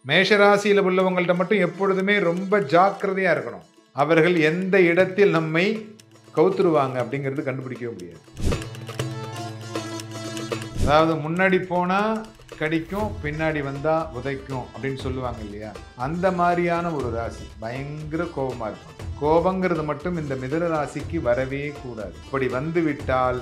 மேஷராசியில் உள்ளவங்கள்ட்ட மட்டும் எப்பொழுதுமே ரொம்ப ஜாக்கிரதையா இருக்கணும். அவர்கள் எந்த இடத்தில் நம்மை கவுத்துருவாங்க அப்படிங்கிறது கண்டுபிடிக்கவே முடியாது. அதாவது முன்னாடி போனா கடிக்கும், பின்னாடி வந்தா உதைக்கும் அப்படின்னு சொல்லுவாங்க இல்லையா? அந்த மாதிரியான ஒரு ராசி. பயங்கர கோபமா இருக்கும். கோபங்கிறது மட்டும் இந்த மிதுன ராசிக்கு வரவே கூடாது. இப்படி வந்து விட்டால்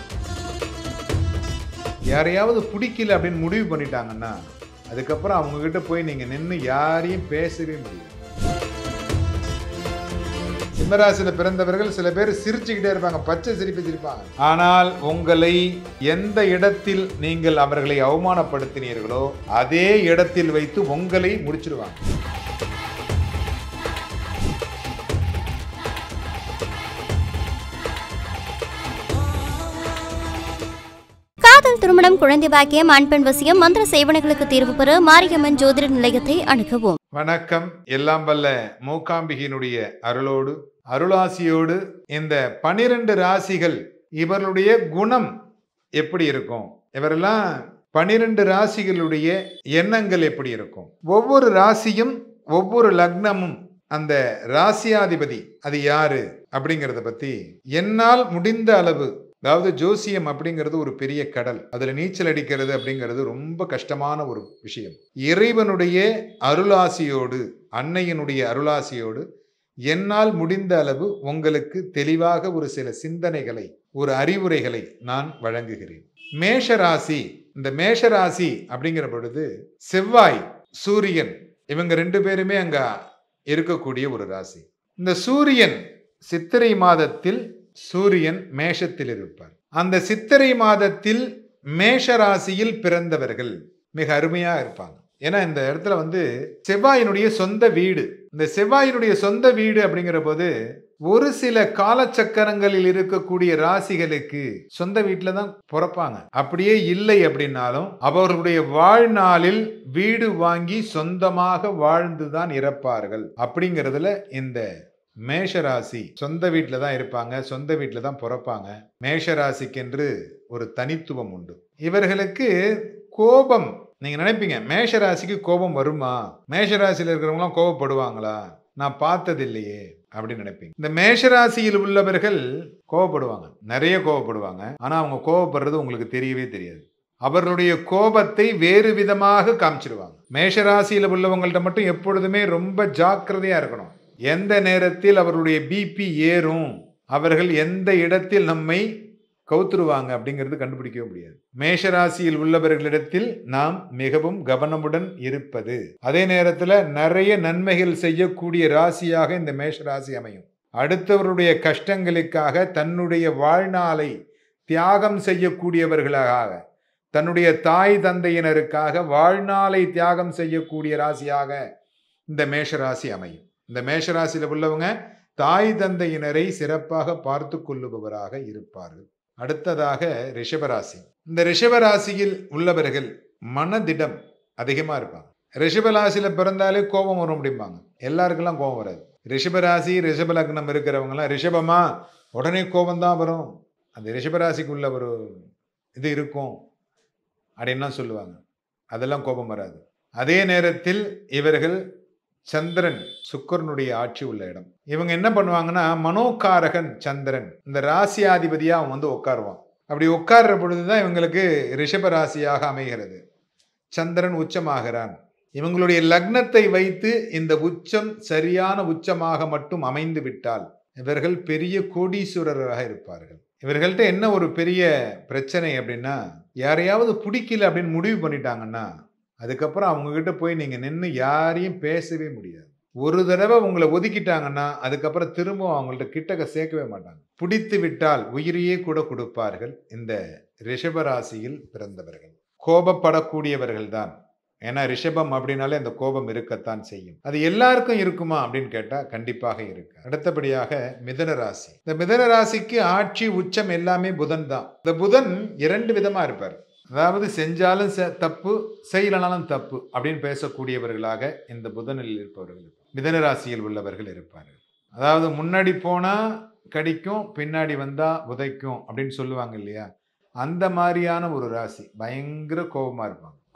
யாரையாவது பிடிக்கல அப்படின்னு முடிவு பண்ணிட்டாங்கன்னா அதுக்கப்புறம் அவங்க கிட்ட போய் நீங்க நின்று யாரையும் பேசவே முடியாது. சிம்மராசியில பிறந்தவர்கள் சில பேர் சிரிச்சுக்கிட்டே இருப்பாங்க, பச்சை சிரிப்பு சிரிப்பாங்க. ஆனால் உங்களை எந்த இடத்தில் நீங்கள் அவர்களை அவமானப்படுத்தினீர்களோ அதே இடத்தில் வைத்து உங்களை முடிச்சிடுவாங்க. காதல், திருமணம், குழந்தை பாக்கியம், ஆண் பெண் வசியம், மந்திர சேவனைகளுக்கு தீர்வு பெற மாரியம்மன் ஜோதிட நிலையத்தை அணுகவும். வணக்கம். எல்லாம் வல்ல மூகாம்பிகையினுடைய அருளோடு அருளாசியோடு இந்த 12 ராசிகள் இவர்களுடைய குணம் எப்படி இருக்கும், இவரெல்லாம் 12 ராசிகளுடைய எண்ணங்கள் எப்படி இருக்கும், ஒவ்வொரு ராசியும் ஒவ்வொரு லக்னமும் அந்த ராசியாதிபதி அது யாரு அப்படிங்கிறத பத்தி என்னால் முடிந்த அளவு, அதாவது ஜோசியம் அப்படிங்கிறது ஒரு பெரிய கடல், அதுல நீச்சல் அடிக்கிறது அப்படிங்கிறது ரொம்ப கஷ்டமான ஒரு விஷயம். இறைவனுடைய அருளாசியோடு, அன்னையினுடைய அருளாசியோடு என்னால் முடிந்த அளவு உங்களுக்கு தெளிவாக ஒரு சில சிந்தனைகளை, ஒரு அறிவுரைகளை நான் வழங்குகிறேன். மேஷராசி, இந்த மேஷராசி அப்படிங்கிற பொழுது செவ்வாய், சூரியன் இவங்க 2 பேருமே அங்க இருக்கக்கூடிய ஒரு ராசி. இந்த சூரியன் சித்திரை மாதத்தில் சூரியன் மேஷத்தில் இருப்பார். அந்த சித்திரை மாதத்தில் மேஷ ராசியில் பிறந்தவர்கள் மிக அருமையா இருப்பாங்க. ஏன்னா இந்த இடத்துல செவ்வாயினுடைய சொந்த வீடு. இந்த செவ்வாயினுடைய சொந்த வீடு அப்படிங்கிற போது ஒரு சில காலச்சக்கரங்களில் இருக்கக்கூடிய ராசிகளுக்கு சொந்த வீட்டில தான் பிறப்பாங்க. அப்படியே இல்லை அப்படின்னாலும் அவர்களுடைய வாழ்நாளில் வீடு வாங்கி சொந்தமாக வாழ்ந்துதான் இறப்பார்கள். அப்படிங்கிறதுல இந்த மேஷராசி சொந்த வீட்டில் தான் இருப்பாங்க, சொந்த வீட்டில் தான் பிறப்பாங்க. மேஷராசிக்கென்று ஒரு தனித்துவம் உண்டு. இவர்களுக்கு கோபம், நீங்க நினைப்பீங்க மேஷராசிக்கு கோபம் வருமா, மேஷராசியில் இருக்கிறவங்களாம் கோபப்படுவாங்களா, நான் பார்த்தது இல்லையே அப்படின்னு நினைப்பீங்க. இந்த மேஷராசியில் உள்ளவர்கள் கோபப்படுவாங்க, நிறைய கோபப்படுவாங்க. ஆனா அவங்க கோபப்படுறது உங்களுக்கு தெரியவே தெரியாது. அவர்களுடைய கோபத்தை வேறு விதமாக காமிச்சிருவாங்க. மேஷராசியில் உள்ளவங்கள்ட்ட மட்டும் எப்பொழுதுமே ரொம்ப ஜாக்கிரதையா இருக்கணும். எந்த நேரத்தில் அவருடைய பிபி ஏறும், அவர்கள் எந்த இடத்தில் நம்மை கவுத்துருவாங்க அப்படிங்கிறது கண்டுபிடிக்கவே முடியாது. மேஷராசியில் உள்ளவர்களிடத்தில் நாம் மிகவும் கவனமுடன் இருப்பது, அதே நேரத்தில் நிறைய நன்மைகள் செய்யக்கூடிய ராசியாக இந்த மேஷராசி அமையும். அடுத்தவருடைய கஷ்டங்களுக்காக தன்னுடைய வாழ்நாளை தியாகம் செய்யக்கூடியவர்களாக, தன்னுடைய தாய் தந்தையினருக்காக வாழ்நாளை தியாகம் செய்யக்கூடிய ராசியாக இந்த மேஷராசி அமையும். இந்த மேஷராசியில் உள்ளவங்க தாய் தந்தையினரை சிறப்பாக பார்த்து கொள்ளுபவராக இருப்பார்கள். அடுத்ததாக ரிஷபராசி. இந்த ரிஷபராசியில் உள்ளவர்கள் மனதிடம் அதிகமா இருப்பாங்க. ரிஷபராசியில பிறந்தாலே கோபம் வரும் அப்படிம்பாங்க. எல்லாருக்கெல்லாம் கோபம் வராது. ரிஷபராசி ரிஷப லக்னம் இருக்கிறவங்கலாம் ரிஷபமா உடனே கோபம் தான் வரும், அந்த ரிஷபராசிக்குள்ள ஒரு இது இருக்கும் அப்படின்லாம் சொல்லுவாங்க. அதெல்லாம் கோபம் வராது. அதே நேரத்தில் இவர்கள் சந்திரன் சுக்கிரனுடைய ஆட்சி உள்ள இடம். இவங்க என்ன பண்ணுவாங்கன்னா, மனோகாரகன் சந்திரன் இந்த ராசியாதிபதியா அவன் உட்காருவான். அப்படி உட்கார்ற பொழுதுதான் இவங்களுக்கு ரிஷப ராசியாக அமைகிறது. சந்திரன் உச்சமாகிறான். இவங்களுடைய லக்னத்தை வைத்து இந்த உச்சம் சரியான உச்சமாக மட்டும் அமைந்து விட்டால் இவர்கள் பெரிய கோடீஸ்வரராக இருப்பார்கள். இவர்கள்ட்ட என்ன ஒரு பெரிய பிரச்சனை அப்படின்னா, யாரையாவது பிடிக்கல அப்படின்னு முடிவு பண்ணிட்டாங்கன்னா அதுக்கப்புறம் அவங்க கிட்ட போய் நீங்க நின்று யாரையும் பேசவே முடியாது. ஒரு தடவை உங்களை ஒதுக்கிட்டாங்கன்னா அதுக்கப்புறம் திரும்ப அவங்கள்ட்ட கிட்டக்க சேர்க்கவே மாட்டாங்க. பிடித்து விட்டால் உயிரையே கூட கொடுப்பார்கள் இந்த ரிஷபராசியில் பிறந்தவர்கள். கோபப்படக்கூடியவர்கள் தான். ஏன்னா ரிஷபம் அப்படின்னாலே அந்த கோபம் இருக்கத்தான் செய்யும். அது எல்லாருக்கும் இருக்குமா அப்படின்னு கேட்டா கண்டிப்பாக இருக்கு. அடுத்தபடியாக மிதுன ராசி. இந்த மிதுன ராசிக்கு ஆட்சி உச்சம் எல்லாமே புதன் தான். இந்த புதன் 2 விதமா இருப்பார். அதாவது செஞ்சாலும் தப்பு, செய்யலனாலும் தப்பு அப்படின்னு பேசக்கூடியவர்களாக இந்த புதனில் இருப்பவர்கள் மிதுன ராசியில் உள்ளவர்கள் இருப்பார்கள். அதாவது முன்னாடி போனா கடிக்கும், பின்னாடி வந்தா உதைக்கும் அப்படின்னு சொல்லுவாங்க இல்லையா? அந்த மாதிரியான ஒரு ராசி. பயங்கர கோபமா இருப்பாங்க.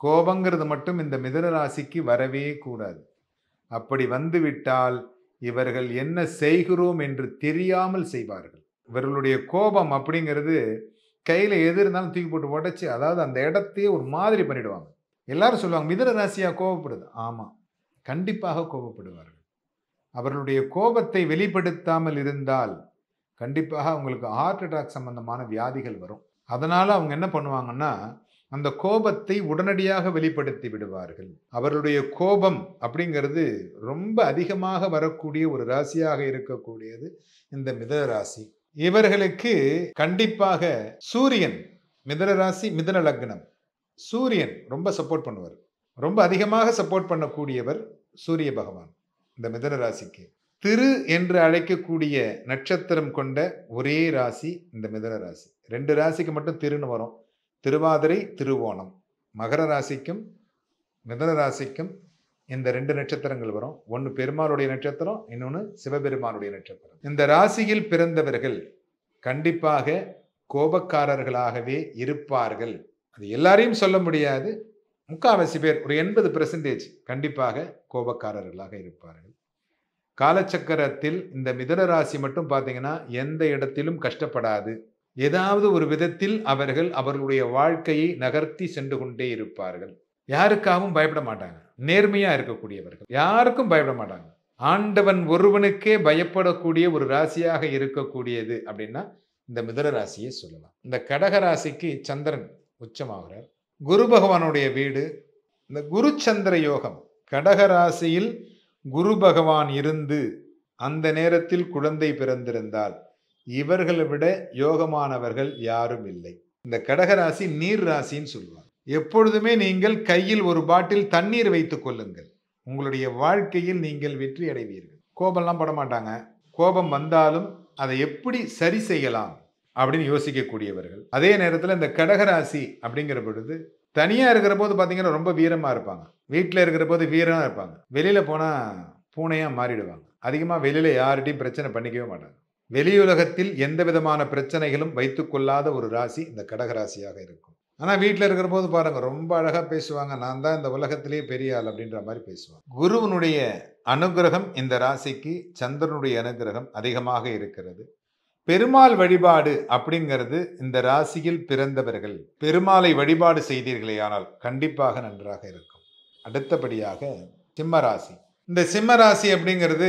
கோபங்கிறது மட்டும் இந்த மிதுன ராசிக்கு வரவே கூடாது. அப்படி வந்துவிட்டால் இவர்கள் என்ன செய்கிறோம் என்று தெரியாமல் செய்வார்கள். இவர்களுடைய கோபம் அப்படிங்கிறது கையில் எது இருந்தாலும் தூக்கி போட்டு உடைச்சு, அதாவது அந்த இடத்தையே ஒரு மாதிரி பண்ணிடுவாங்க. எல்லாரும் சொல்லுவாங்க, மிதுன ராசியா கோபப்படுது. ஆமாம், கண்டிப்பாக கோபப்படுவார்கள். அவர்களுடைய கோபத்தை வெளிப்படுத்தாமல் இருந்தால் கண்டிப்பாக அவங்களுக்கு ஹார்ட் அட்டாக் சம்பந்தமான வியாதிகள் வரும். அதனால அவங்க என்ன பண்ணுவாங்கன்னா, அந்த கோபத்தை உடனடியாக வெளிப்படுத்தி விடுவார்கள். அவர்களுடைய கோபம் அப்படிங்கிறது ரொம்ப அதிகமாக வரக்கூடிய ஒரு ராசியாக இருக்கக்கூடியது இந்த மிதுன ராசி. இவர்களுக்கு கண்டிப்பாக சூரியன், மிதுன ராசி மிதுன லக்னம், சூரியன் ரொம்ப சப்போர்ட் பண்ணுவார். ரொம்ப அதிகமாக சப்போர்ட் பண்ணக்கூடியவர் சூரிய பகவான் இந்த மிதுன ராசிக்கு. திரு என்று அழைக்கக்கூடிய நட்சத்திரம் கொண்ட ஒரே ராசி இந்த மிதுன ராசி. 2 ராசிக்கு மட்டும் திருன்னு வரும். திருவாதிரை, திருவோணம். மகர ராசிக்கும் மிதுன ராசிக்கும் இந்த 2 நட்சத்திரங்கள் வரும். ஒன்று பெருமாளுடைய நட்சத்திரம், இன்னொன்று சிவபெருமானுடைய நட்சத்திரம். இந்த ராசியில் பிறந்தவர்கள் கண்டிப்பாக கோபக்காரர்களாகவே இருப்பார்கள். அது எல்லாரையும் சொல்ல முடியாது, முக்காவாசி பேர், ஒரு 80% கண்டிப்பாக கோபக்காரர்களாக இருப்பார்கள். காலச்சக்கரத்தில் இந்த மிதுன ராசி மட்டும் பார்த்தீங்கன்னா எந்த இடத்திலும் கஷ்டப்படாது. ஏதாவது ஒரு விதத்தில் அவர்கள் அவர்களுடைய வாழ்க்கையை நகர்த்தி சென்று கொண்டே இருப்பார்கள். யாருக்காகவும் பயப்பட மாட்டாங்க. நேர்மையா இருக்கக்கூடியவர்கள், யாருக்கும் பயப்பட மாட்டாங்க. ஆண்டவன் ஒருவனுக்கே பயப்படக்கூடிய ஒரு ராசியாக இருக்கக்கூடியது அப்படின்னா இந்த மிதுன ராசியை சொல்லலாம். இந்த கடக ராசிக்கு சந்திரன் உச்சமாகிறார். குரு பகவானுடைய வீடு இந்த குரு சந்திர யோகம். கடக ராசியில் குரு பகவான் இருந்து அந்த நேரத்தில் குழந்தை பிறந்திருந்தால் இவர்களை விட யோகமானவர்கள் யாரும் இல்லை. இந்த கடகராசி நீர் ராசின்னு சொல்லுவாங்க. எப்பொழுதுமே நீங்கள் கையில் ஒரு பாட்டில் தண்ணீர் வைத்துக் கொள்ளுங்கள். உங்களுடைய வாழ்க்கையில் நீங்கள் வெற்றி அடைவீர்கள். கோபம்லாம் பட மாட்டாங்க. கோபம் வந்தாலும் அதை எப்படி சரி செய்யலாம் அப்படின்னு யோசிக்கக்கூடியவர்கள். அதே நேரத்தில் இந்த கடகராசி அப்படிங்கிற பொழுது தனியா இருக்கிற போது பார்த்தீங்கன்னா ரொம்ப வீரமா இருப்பாங்க. வீட்டில் இருக்கிற போது வீரமா இருப்பாங்க. வெளியில போனா பூனையா மாறிடுவாங்க. அதிகமா வெளியில யார்கிட்டையும் பிரச்சனை பண்ணிக்கவே மாட்டாங்க. வெளியுலகத்தில் எந்த விதமான பிரச்சனைகளும் வைத்துக் கொள்ளாத ஒரு ராசி இந்த கடகராசியாக இருக்கும். ஆனால் வீட்டில் இருக்கிற போது பாருங்க ரொம்ப அழகாக பேசுவாங்க. நான் தான் இந்த உலகத்திலேயே பெரிய ஆள் அப்படின்ற மாதிரி பேசுவாங்க. குருவனுடைய அனுகிரகம் இந்த ராசிக்கு, சந்திரனுடைய அனுகிரகம் அதிகமாக இருக்கிறது. பெருமாள் வழிபாடு அப்படிங்கிறது இந்த ராசியில் பிறந்தவர்கள் பெருமாளை வழிபாடு செய்தீர்களே ஆனால் கண்டிப்பாக நன்றாக இருக்கும். அடுத்தபடியாக சிம்ம ராசி. இந்த சிம்ம ராசி அப்படிங்கிறது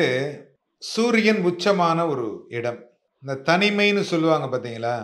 சூரியன் உச்சமான ஒரு இடம். இந்த தனிமைன்னு சொல்லுவாங்க பார்த்தீங்களா,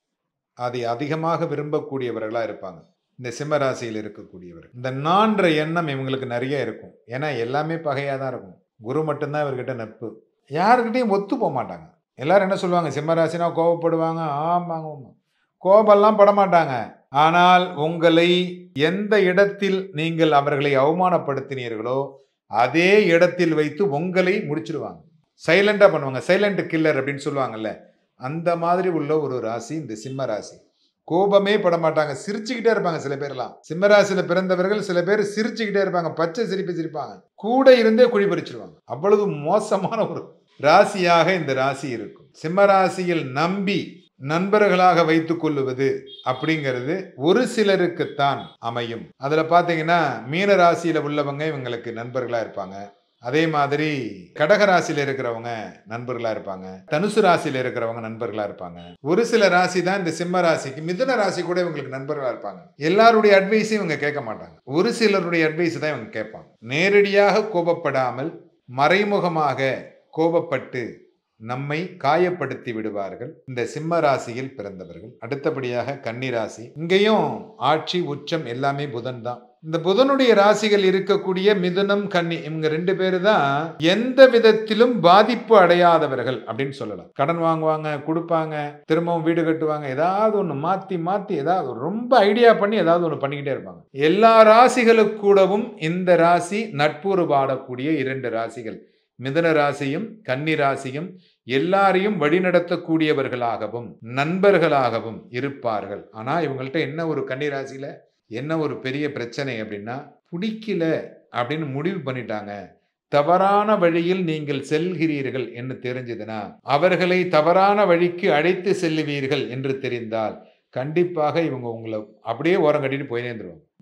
அதை அதிகமாக விரும்பக்கூடியவர்களாக இருப்பாங்க இந்த சிம்ம ராசியில் இருக்கக்கூடியவர்கள். இந்த நான்ற எண்ணம் இவங்களுக்கு நிறைய இருக்கும். ஏன்னா எல்லாமே பகையாக தான் இருக்கும். குரு மட்டும்தான் இவர்கிட்ட நட்பு. யாருக்கிட்டையும் ஒத்து போக மாட்டாங்க. எல்லாரும் என்ன சொல்லுவாங்க, சிம்ம ராசினா கோபப்படுவாங்க. ஆமாங்க, கோபம்லாம் பட மாட்டாங்க. ஆனால் உங்களை எந்த இடத்தில் நீங்கள் அவர்களை அவமானப்படுத்தினீர்களோ அதே இடத்தில் வைத்து உங்களை முடிச்சிடுவாங்க. சைலண்டா பண்ணுவாங்க. சைலண்ட் கில்லர் அப்படின்னு சொல்லுவாங்கல்ல, அந்த மாதிரி உள்ள ஒரு ராசி இந்த சிம்ம ராசி. கோபமே பட மாட்டாங்க. சிரிச்சுக்கிட்டே இருப்பாங்க. சில பேர்லாம் சிம்ம ராசியில பிறந்தவர்கள் சில பேர் சிரிச்சுக்கிட்டே இருப்பாங்க. பச்சை சிரிப்பு சிரிப்பாங்க. கூட இருந்தே குழி பறிச்சிருவாங்க. அவ்வளவு மோசமான ஒரு ராசியாக இந்த ராசி இருக்கும். சிம்ம ராசியில் நம்பி நண்பர்களாக வைத்துக் கொள்ளுவது அப்படிங்கிறது ஒரு சிலருக்குத்தான் அமையும். அதுல பாத்தீங்கன்னா மீன ராசியில உள்ளவங்க இவங்களுக்கு நண்பர்களா இருப்பாங்க. அதே மாதிரி கடக ராசியில இருக்கிறவங்க நண்பர்களா இருப்பாங்க. தனுசு ராசியில இருக்கிறவங்க நண்பர்களா இருப்பாங்க. ஒரு சில ராசி தான் இந்த சிம்ம ராசிக்கு. மிதுன ராசி கூட இவங்களுக்கு நண்பர்களா இருப்பாங்க. எல்லாருடைய அட்வைஸையும் இவங்க கேட்க மாட்டாங்க. ஒரு சிலருடைய அட்வைஸ் தான் இவங்க கேட்பாங்க. நேரடியாக கோபப்படாமல் மறைமுகமாக கோபப்பட்டு நம்மை காயப்படுத்தி விடுவார்கள் இந்த சிம்ம ராசியில் பிறந்தவர்கள். அடுத்தபடியாக கன்னி ராசி. இங்கேயும் ஆட்சி உச்சம் எல்லாமே புதன் தான். இந்த புதனுடைய ராசிகள் இருக்கக்கூடிய மிதுனம், கன்னி, இவங்க 2 பேரு தான் எந்த விதத்திலும் பாதிப்பு அடையாதவர்கள் அப்படின்னு சொல்லலாம். கடன் வாங்குவாங்க, கொடுப்பாங்க, திரும்பவும் வீடு கட்டுவாங்க, ஏதாவது ஒன்று மாத்தி மாத்தி ஏதாவது ரொம்ப ஐடியா பண்ணி ஏதாவது ஒன்று பண்ணிக்கிட்டே இருப்பாங்க. எல்லா ராசிகளுக்கு கூடவும் இந்த ராசி நட்புறு பாடக்கூடிய 2 ராசிகள் மிதுன ராசியும் கன்னி ராசியும் எல்லாரையும் வழிநடத்தக்கூடியவர்களாகவும் நண்பர்களாகவும் இருப்பார்கள். ஆனா இவங்கள்ட்ட என்ன ஒரு கன்னி ராசியில என்ன ஒரு பெரிய பிரச்சனை அப்படின்னா, பிடிக்கல அப்படின்னு முடிவு பண்ணிட்டாங்க, தவறான வழியில் நீங்கள் செல்கிறீர்கள் என்று தெரிஞ்சதுன்னா அவர்களை தவறான வழிக்கு அழைத்து செல்லுவீர்கள் என்று தெரிந்தால் கண்டிப்பாக இவங்க உங்களை அப்படியே ஓரம் கட்டிட்டு போய் நேர்ந்துருவாங்க.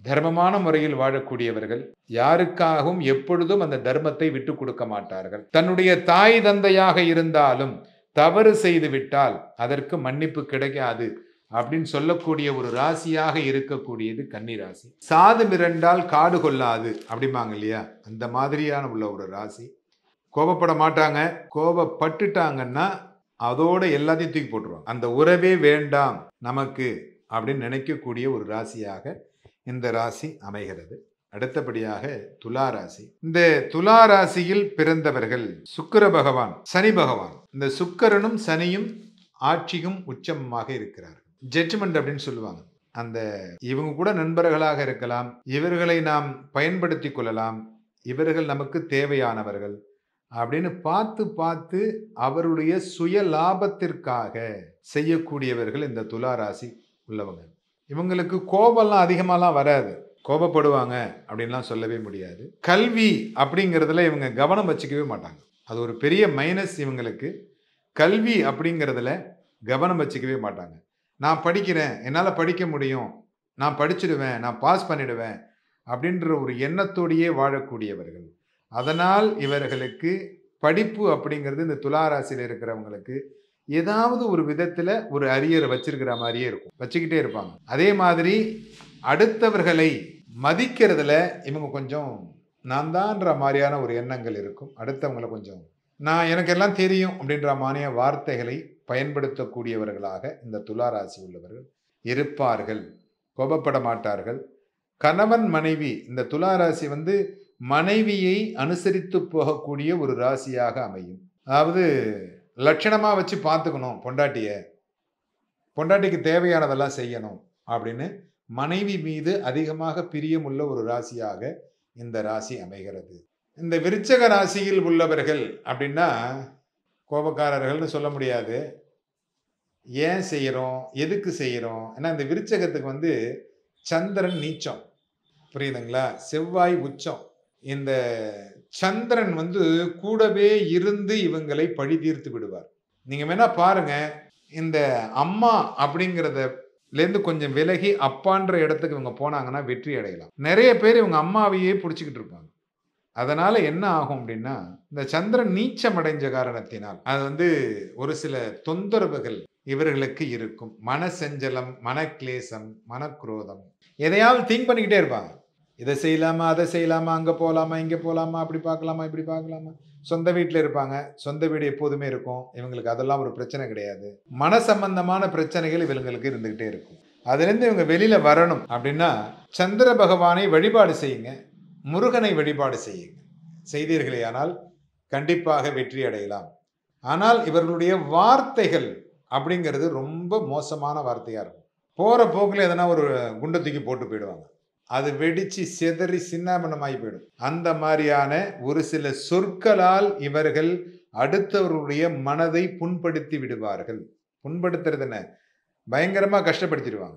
தர்மமான முறையில் வாழக்கூடியவர்கள், யாருக்காகவும் எப்பொழுதும் அந்த தர்மத்தை விட்டு கொடுக்க மாட்டார்கள். தன்னுடைய தாய் தந்தையாக இருந்தாலும் தவறு செய்து விட்டால் அதற்கு மன்னிப்பு கிடைக்காது அப்படின்னு சொல்லக்கூடிய ஒரு ராசியாக இருக்கக்கூடியது கன்னி ராசி. சாது மிரண்டால் காடு கொள்ளாது அப்படிம்பாங்க இல்லையா, அந்த மாதிரியான உள்ள ஒரு ராசி. கோபப்பட மாட்டாங்க, கோபப்பட்டுட்டாங்கன்னா அதோட எல்லாத்தையும் தூக்கி போட்டுருவாங்க. அந்த உறவே வேண்டாம் நமக்கு அப்படின்னு நினைக்கக்கூடிய ஒரு ராசியாக இந்த ராசி அமைகிறது. அடுத்தபடியாக துலா ராசி. இந்த துலா ராசியில் பிறந்தவர்கள் சுக்கிர பகவான், சனி பகவான், இந்த சுக்கிரனும் சனியும் ஆட்சியும் உச்சமாக இருக்கிறார்கள். ஜட்ஜ்மெண்ட் அப்படின்னு சொல்லுவாங்க. அந்த இவங்க கூட நண்பர்களாக இருக்கலாம், இவர்களை நாம் பயன்படுத்தி கொள்ளலாம், இவர்கள் நமக்கு தேவையானவர்கள் அப்படின்னு பார்த்து பார்த்து அவருடைய சுய லாபத்திற்காக செய்யக்கூடியவர்கள் இந்த துலா ராசி உள்ளவங்க. இவங்களுக்கு கோபம்லாம் அதிகமாலாம் வராது, கோபப்படுவாங்க அப்படின்லாம் சொல்லவே முடியாது. கல்வி அப்படிங்கிறதுல இவங்க கவனம் வச்சுக்கவே மாட்டாங்க. அது ஒரு பெரிய மைனஸ் இவங்களுக்கு. கல்வி அப்படிங்கிறதுல கவனம் வச்சுக்கவே மாட்டாங்க. நான் படிக்கிறேன், என்னால் படிக்க முடியும், நான் படிச்சிடுவேன், நான் பாஸ் பண்ணிடுவேன் அப்படின்ற ஒரு எண்ணத்தோடையே வாழக்கூடியவர்கள். அதனால் இவர்களுக்கு படிப்பு அப்படிங்கிறது இந்த துலா ராசியில் இருக்கிறவங்களுக்கு ஏதாவது ஒரு விதத்தில் ஒரு அரியரை வச்சிருக்கிற மாதிரியே இருக்கும், வச்சுக்கிட்டே இருப்பாங்க. அதே மாதிரி அடுத்தவர்களை மதிக்கிறதுல இவங்க கொஞ்சம் நான் தான்ற மாதிரியான ஒரு எண்ணங்கள் இருக்கும். அடுத்தவங்களை கொஞ்சம் நான் எனக்கு எல்லாம் தெரியும் அப்படின்ற மாதிரியான வார்த்தைகளை பயன்படுத்தக்கூடியவர்களாக இந்த துலா ராசி உள்ளவர்கள் இருப்பார்கள். கோபப்பட மாட்டார்கள். கணவன் மனைவி, இந்த துலா ராசி மனைவியை அனுசரித்து போகக்கூடிய ஒரு ராசியாக அமையும். அதாவது லட்சணமாக வச்சு பார்த்துக்கணும், பொண்டாட்டிக்கு தேவையானதெல்லாம் செய்யணும் அப்படின்னு மனைவி மீது அதிகமாக பிரியமுள்ள ஒரு ராசியாக இந்த ராசி அமைகிறது. இந்த விருச்சக ராசியில் உள்ளவர்கள் அப்படின்னா கோபக்காரர்கள்னு சொல்ல முடியாது. ஏன் செய்கிறோம், எதுக்கு செய்கிறோம்? ஏன்னா இந்த விருச்சகத்துக்கு சந்திரன் நீச்சம், புரியுதுங்களா, செவ்வாய் உச்சம். இந்த சந்திரன் கூடவே இருந்து இவங்களை பழி தீர்த்து விடுவார். நீங்க வேணா பாருங்க, இந்த அம்மா அப்படிங்கிறதுலேருந்து கொஞ்சம் விலகி அப்பான்ற இடத்துக்கு இவங்க போனாங்கன்னா வெற்றி அடையலாம். நிறைய பேர் இவங்க அம்மாவையே பிடிச்சிக்கிட்டு இருப்பாங்க. அதனால என்ன ஆகும் அப்படின்னா, இந்த சந்திரன் நீச்சம் அடைஞ்ச காரணத்தினால் அது ஒரு சில தொந்தரவுகள் இவர்களுக்கு இருக்கும். மனசஞ்சலம், மனக்லேசம், மனக்ரோதம், எதையாவது திங்க் பண்ணிக்கிட்டே இருப்பாங்க. இதை செய்யலாமா, அதை செய்யலாமா, அங்கே போகலாமா, இங்கே போகலாமா, அப்படி பார்க்கலாமா, இப்படி பார்க்கலாமா. சொந்த வீட்டில் இருப்பாங்க, சொந்த வீடு எப்போதுமே இருக்கும். இவங்களுக்கு அதெல்லாம் ஒரு பிரச்சனை கிடையாது. மன சம்பந்தமான பிரச்சனைகள் இவங்களுக்கு இருந்துகிட்டே இருக்கும். அதுலேருந்து இவங்க வெளியில வரணும் அப்படின்னா சந்திர பகவானை வழிபாடு செய்யுங்க, முருகனை வழிபாடு செய்யுங்க. செய்தீர்களே ஆனால் கண்டிப்பாக வெற்றி அடையலாம். ஆனால் இவர்களுடைய வார்த்தைகள் அப்படிங்கிறது ரொம்ப மோசமான வார்த்தையாக இருக்கும். போகிற போக்கில் எதனா ஒரு குண்டை தூக்கி போட்டு போயிடுவாங்க, அது வெடிச்சு சிதறி சின்னாபனமாகி போயிடும். அந்த மாதிரியான ஒரு சில சொற்களால் இவர்கள் அடுத்தவர்களுடைய மனதை புண்படுத்தி விடுவார்கள். புண்படுத்துறது என்ன, பயங்கரமாக கஷ்டப்படுத்திடுவாங்க.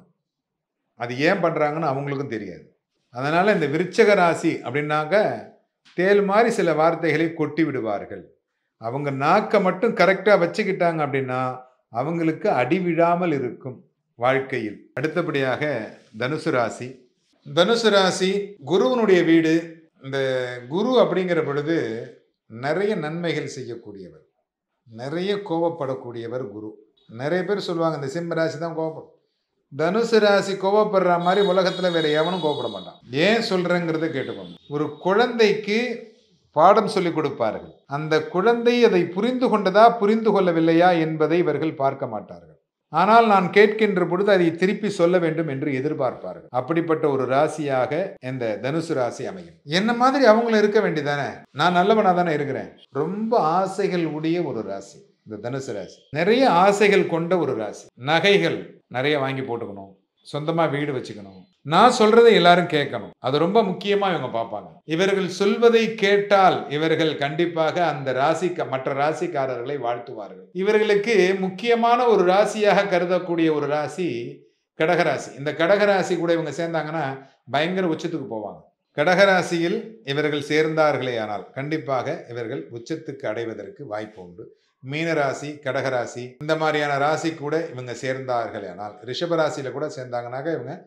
அது ஏன் பண்ணுறாங்கன்னு அவங்களுக்கும் தெரியாது. அதனால் இந்த விருச்சக ராசி அப்படின்னாக்க தேல் மாதிரி சில வார்த்தைகளை கொட்டி விடுவார்கள். அவங்க நாக்கை மட்டும் கரெக்டாக வச்சுக்கிட்டாங்க அப்படின்னா அவங்களுக்கு அடி விழாமல் இருக்கும் வாழ்க்கையில். அடுத்தபடியாக தனுசு ராசி. தனுசு ராசி குருவனுடைய வீடு. இந்த குரு அப்படிங்கிற பொழுது நிறைய நன்மைகள் செய்யக்கூடியவர், நிறைய கோபப்படக்கூடியவர் குரு. நிறைய பேர் சொல்லுவாங்க இந்த சிம்ம ராசி தான் கோபப்படும். தனுசு ராசி கோபப்படுற மாதிரி உலகத்தில் வேற எவனும் கோபப்பட மாட்டான். ஏன் சொல்றேங்கிறத கேட்டுக்கோங்க. ஒரு குழந்தைக்கு பாடம் சொல்லிக் கொடுப்பார்கள். அந்த குழந்தை அதை புரிந்து கொண்டதா புரிந்து கொள்ளவில்லையா என்பதை இவர்கள் பார்க்க மாட்டார்கள். ஆனால் நான் கேட்கின்ற பொழுது அதை திருப்பி சொல்ல வேண்டும் என்று எதிர்பார்ப்பார்கள். அப்படிப்பட்ட ஒரு ராசியாக இந்த தனுசு ராசி அமையும். என்ன மாதிரி அவங்களும் இருக்க வேண்டியதானே, நான் நல்லவனா தானே இருக்கிறேன். ரொம்ப ஆசைகள் உடைய ஒரு ராசி இந்த தனுசு ராசி. நிறைய ஆசைகள் கொண்ட ஒரு ராசி. நகைகள் நிறைய வாங்கி போட்டுக்கணும், சொந்தமா வீடு வச்சுக்கணும், நான் சொல்றதை எல்லாரும் கேட்கணும், அது ரொம்ப முக்கியமா இவங்க பார்ப்பாங்க. இவர்கள் சொல்வதை கேட்டால் இவர்கள் கண்டிப்பாக அந்த மற்ற ராசிக்காரர்களை வாழ்த்துவார்கள். இவர்களுக்கு முக்கியமான ஒரு ராசியாக கருதக்கூடிய ஒரு ராசி கடகராசி. இந்த கடகராசி கூட இவங்க சேர்ந்தாங்கன்னா பயங்கர உச்சத்துக்கு போவாங்க. கடகராசியில் இவர்கள் சேர்ந்தார்களே ஆனால் கண்டிப்பாக இவர்கள் உச்சத்துக்கு அடைவதற்கு வாய்ப்பு உண்டு. மீனராசி, கடகராசி இந்த மாதிரியான ராசி கூட இவங்க சேர்ந்தார்கள் ஆனால், ரிஷபராசியில கூட சேர்ந்தாங்கனாக்க இவங்க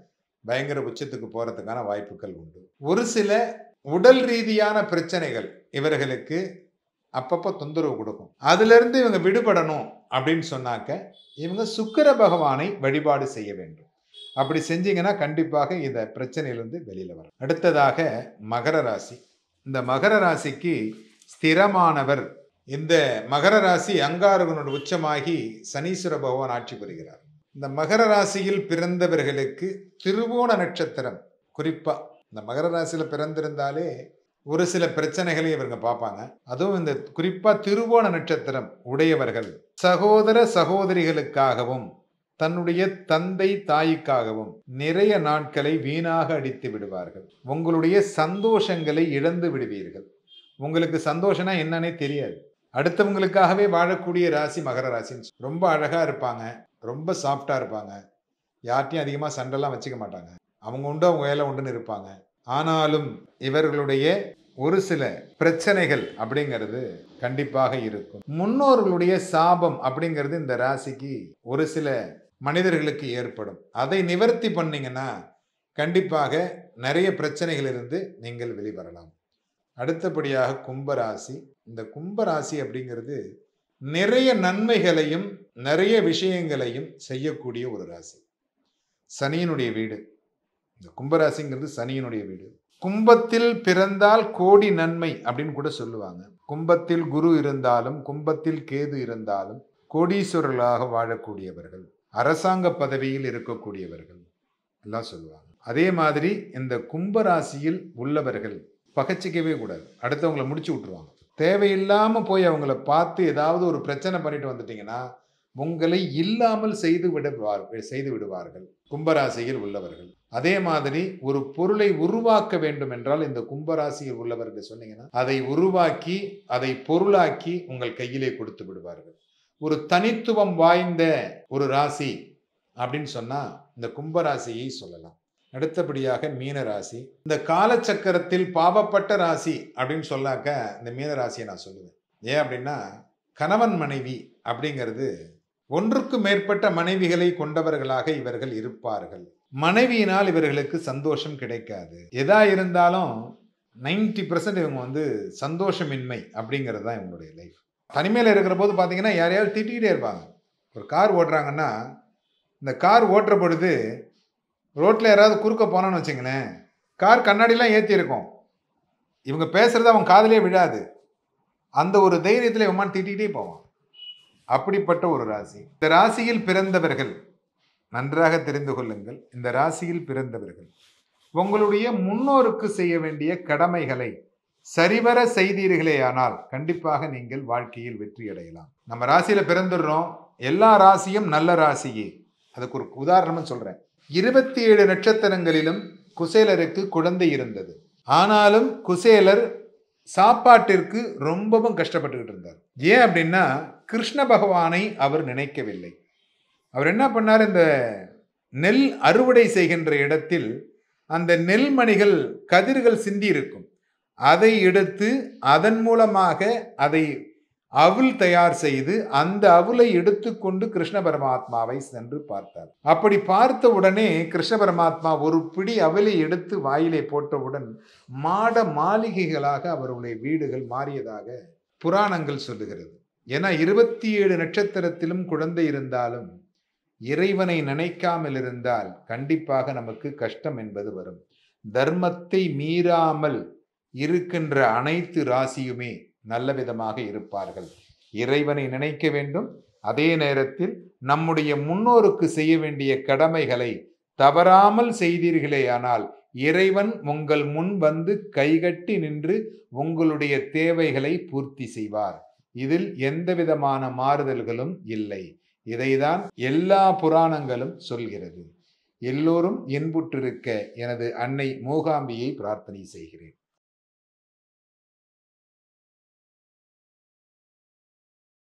பயங்கர உச்சத்துக்கு போறதுக்கான வாய்ப்புகள் உண்டு. ஒரு சில உடல் ரீதியான பிரச்சனைகள் இவர்களுக்கு அப்பப்போ தொந்தரவு கொடுக்கும். அதிலிருந்து இவங்க விடுபடணும் அப்படின்னு சொன்னாக்க இவங்க சுக்கிர பகவானை வழிபாடு செய்ய வேண்டும். அப்படி செஞ்சீங்கன்னா கண்டிப்பாக இந்த பிரச்சனையிலிருந்து வெளியில வரும். அடுத்ததாக மகர ராசி. இந்த மகர ராசிக்கு ஸ்திரமானவர். இந்த மகர ராசி அங்காரகனோட உச்சமாகி சனீஸ்வர பகவான் ஆட்சி புரிகிறார். இந்த மகர ராசியில் பிறந்தவர்களுக்கு திருவோண நட்சத்திரம், குறிப்பா இந்த மகர ராசியில பிறந்திருந்தாலே ஒரு சில பிரச்சனைகளை இவங்க பார்ப்பாங்க. அதுவும் இந்த குறிப்பா திருவோண நட்சத்திரம் உடையவர்கள் சகோதர சகோதரிகளுக்காகவும் தன்னுடைய தந்தை தாய்க்காகவும் நிறைய நாட்களை வீணாக அடித்து விடுவார்கள். உங்களுடைய சந்தோஷங்களை இழந்து விடுவீர்கள். உங்களுக்கு சந்தோஷம்னா என்னன்னே தெரியாது. அடுத்தவங்களுக்காகவே வாழக்கூடிய ராசி மகர ராசின்னு. ரொம்ப அழகா இருப்பாங்க, ரொம்ப சாஃப்டா இருப்பாங்க, யார்ட்டையும் அதிகமாக சண்டைலாம் வச்சுக்க மாட்டாங்க, அவங்க உண்டு அவங்க வேலை உண்டுன்னு இருப்பாங்க. ஆனாலும் இவர்களுடைய ஒரு சில பிரச்சனைகள் அப்படிங்கிறது கண்டிப்பாக இருக்கும். முன்னோர்களுடைய சாபம் அப்படிங்கிறது இந்த ராசிக்கு ஒரு சில மனிதர்களுக்கு ஏற்படும். அதை நிவர்த்தி பண்ணீங்கன்னா கண்டிப்பாக நிறைய பிரச்சனைகளிலிருந்து நீங்கள் வெளிவரலாம். அடுத்தபடியாக கும்பராசி. இந்த கும்பராசி அப்படிங்கிறது நிறைய நன்மைகளையும் நிறைய விஷயங்களையும் செய்யக்கூடிய ஒரு ராசி. சனியினுடைய வீடு. இந்த கும்பராசிங்கிறது சனியினுடைய வீடு. கும்பத்தில் பிறந்தால் கோடி நன்மை அப்படின்னு கூட சொல்லுவாங்க. கும்பத்தில் குரு இருந்தாலும் கும்பத்தில் கேது இருந்தாலும் கோடீஸ்வரர்களாக வாழக்கூடியவர்கள், அரசாங்க பதவியில் இருக்கக்கூடியவர்கள் எல்லாம் சொல்லுவாங்க. அதே மாதிரி இந்த கும்பராசியில் உள்ளவர்கள் பகச்சிக்கவே கூடாது. அடுத்தவங்களை முடிச்சு விட்டுருவாங்க. தேவையில்லாம போய் அவங்கள பார்த்து ஏதாவது ஒரு பிரச்சனை பண்ணிட்டு வந்துட்டீங்கன்னா உங்களை இல்லாமல் செய்து விடுவார்கள் கும்பராசியில் உள்ளவர்கள். அதே மாதிரி ஒரு பொருளை உருவாக்க வேண்டும் என்றால் இந்த கும்பராசியில் உள்ளவர்கள் சொன்னீங்கன்னா அதை உருவாக்கி அதை பொருளாக்கி உங்கள் கையிலே கொடுத்து விடுவார்கள். ஒரு தனித்துவம் வாய்ந்த ஒரு ராசி அப்படின்னு சொன்னா இந்த கும்பராசியை சொல்லலாம். அடுத்தபடியாக மீன ராசி. இந்த காலச்சக்கரத்தில் பாவப்பட்ட ராசி அப்படின்னு சொல்லாக்க இந்த மீன ராசியை நான் சொல்லுவேன். ஏன் அப்படின்னா கணவன் மனைவி அப்படிங்கிறது ஒன்றுக்கு மேற்பட்ட மனைவிகளை கொண்டவர்களாக இவர்கள் இருப்பார்கள். மனைவியினால் இவர்களுக்கு சந்தோஷம் கிடைக்காது. எதா இருந்தாலும் 90% இவங்க சந்தோஷமின்மை அப்படிங்கிறது தான் இவங்களுடைய லைஃப். தனிமையில் இருக்கிற போது பார்த்தீங்கன்னா யாரையாவது திட்டிகிட்டே இருப்பாங்க. ஒரு கார் ஓட்டுறாங்கன்னா இந்த கார் ஓட்டுற பொழுது ரோட்டில் யாராவது குறுக்க போனான்னு வச்சுங்களேன், கார் கண்ணாடிலாம் ஏற்றி இருக்கும், இவங்க பேசுறது அவங்க காதலே விழாது. அந்த ஒரு தைரியத்தில் இவன் திட்டிகிட்டே போவான். அப்படிப்பட்ட ஒரு ராசி. இந்த ராசியில் பிறந்தவர்கள் நன்றாக தெரிந்து கொள்ளுங்கள். இந்த ராசியில் பிறந்தவர்கள் உங்களுடைய முன்னோருக்கு செய்ய வேண்டிய கடமைகளை சரிவர செய்தீர்களே ஆனால் கண்டிப்பாக நீங்கள் வாழ்க்கையில் வெற்றி அடையலாம். நம்ம ராசியில பிறந்துடுறோம், எல்லா ராசியும் நல்ல ராசியே. அதுக்கு ஒரு உதாரணம் சொல்றேன். 27 நட்சத்திரங்களிலும் குசேலருக்கு குழந்தை இருந்தது. ஆனாலும் குசேலர் சாப்பாட்டிற்கு ரொம்பவும் கஷ்டப்பட்டுக்கிட்டு இருந்தார். ஏன் அப்படின்னா கிருஷ்ண பகவானை அவர் நினைக்கவில்லை. அவர் என்ன பண்ணார், இந்த நெல் அறுவடை செய்கின்ற இடத்தில் அந்த நெல்மணிகள் கதிர்கள் சிந்தி இருக்கும், அதை எடுத்து அதன் மூலமாக அதை அவுல் தயார் செய்து அந்த அவுலை எடுத்துக்கொண்டு கிருஷ்ண பரமாத்மாவை சென்று பார்த்தார். அப்படி பார்த்த உடனே கிருஷ்ண பரமாத்மா ஒரு பிடி அவலை எடுத்து வாயிலே போட்டவுடன் மாட மாளிகைகளாக அவருடைய வீடுகள் மாறியதாக புராணங்கள் சொல்லுகிறது. ஏன்னா 27 நட்சத்திரத்திலும் குழந்தை இருந்தாலும் இறைவனை நினைக்காமல் இருந்தால் கண்டிப்பாக நமக்கு கஷ்டம் என்பது வரும். தர்மத்தை மீறாமல் இருக்கின்ற அனைத்து ராசியுமே நல்ல விதமாக இருப்பார்கள். இறைவனை நினைக்க வேண்டும். அதே நேரத்தில் நம்முடைய முன்னோருக்கு செய்ய வேண்டிய கடமைகளை தவறாமல் செய்தீர்களே ஆனால் இறைவன் உங்கள் முன் வந்து கைகட்டி நின்று உங்களுடைய தேவைகளை பூர்த்தி செய்வார். இதில் எந்த விதமான மாறுதல்களும் இல்லை. இதைதான் எல்லா புராணங்களும் சொல்கிறது. எல்லோரும் இன்புற்றிருக்க எனது அன்னை மூகாம்பியை பிரார்த்தனை செய்கிறேன்.